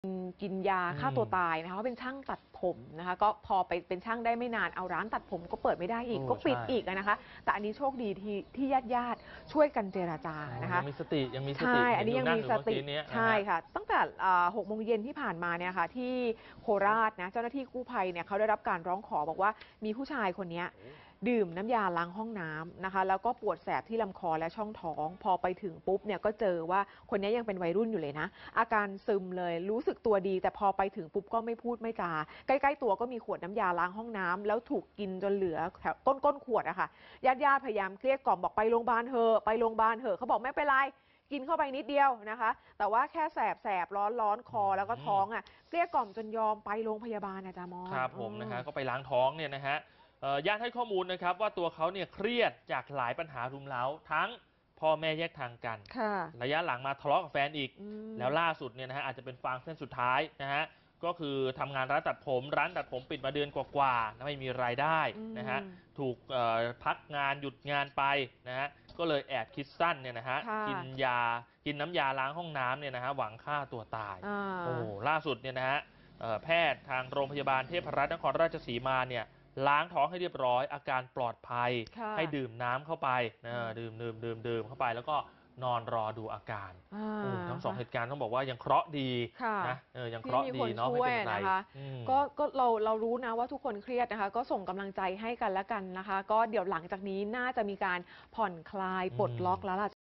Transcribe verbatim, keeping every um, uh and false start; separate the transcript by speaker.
Speaker 1: กินยาฆ่าตัวตายนะคะเขาเป็นช่างตัดผมนะคะก็พอไปเป็นช่างได้ไม่นานเอาร้านตัดผมก็เปิดไม่ได้อีกก็ปิดอีกนะคะแต่อันนี้โชคดีที่ที่ญาติญาติช่วยกันเจรจานะคะ
Speaker 2: ยังมีสติยังมีสติ
Speaker 1: ใช่อันนี้ยังมีสติใช่ค่ะ
Speaker 2: ตั้
Speaker 1: งแต่หกโมงเย็นที่ผ่านมาเนี่ยค่ะที่โคราชนะเจ้าหน้าที่กู้ภัยเนี่ยเขาได้รับการร้องขอบอกว่ามีผู้ชายคนนี้ดื่มน้ำยาล้างห้องน้ำนะคะแล้วก็ปวดแสบที่ลำคอและช่องท้องพอไปถึงปุ๊บเนี่ยก็เจอว่าคนนี้ยังเป็นวัยรุ่นอยู่เลยนะอาการซึมเลยรู้สึกตัวดีแต่พอไปถึงปุ๊บก็ไม่พูดไม่จาใกล้ๆตัวก็มีขวดน้ำยาล้างห้องน้ำแล้วถูกกินจนเหลือแถวต้นก้นขวดอะค่ะญาติญาติพยายามเกลี้ยกล่อมบอกไปโรงพยาบาลเถอะไปโรงพยาบาลเถอะเขาบอกไม่เป็นไรกินเข้าไปนิดเดียวนะคะแต่ว่าแค่แสบแสบร้อนร้อนคอแล้วก็ท้องอ่ะเกลี้ยกล่อมจนยอมไปโรงพยาบาลนะจ๊ะมอ
Speaker 2: ครับผมนะฮะก็ไปล้างท้องเนี่ยนะฮะญาติให้ข้อมูลนะครับว่าตัวเขาเนี่ยเครียดจากหลายปัญหารุมเร้าทั้งพ่อแม่แยกทางกันระยะหลังมาทะเลาะกับแฟนอีกแล้วล่าสุดเนี่ยนะฮะอาจจะเป็นฟางเส้นสุดท้ายนะฮะก็คือทำงานร้านตัดผมร้านตัดผมปิดมาเดือนกว่าๆไม่มีรายได้นะฮะถูกพักงานหยุดงานไปนะฮะก็เลยแอบคิดสั้นเนี่ยนะฮะกินยากินน้ำยาล้างห้องน้ำเนี่ยนะฮะหวังฆ่าตัวตายโอ้ล่าสุดเนี่ยนะฮะแพทย์ทางโรงพยาบาลเทพรัตน์นครราชสีมาเนี่ยล้างท้องให้เรียบร้อยอาการปลอดภัยให้ดื่มน้ำเข้าไปนะดื่มดื่มดื่มดื่มเข้าไปแล้วก็นอนรอดูอาการทั้งสองเหตุการณ์ต้องบอกว่ายังเคราะห์ดีนะยังเคราะห์ดีเนาะไม่เป็นไร
Speaker 1: ก็ก็เราเรารู้นะว่าทุกคนเครียดนะคะก็ส่งกำลังใจให้กันแล้วกันนะคะก็เดี๋ยวหลังจากนี้น่าจะมีการผ่อนคลายปลดล็อกแล้วล่ะ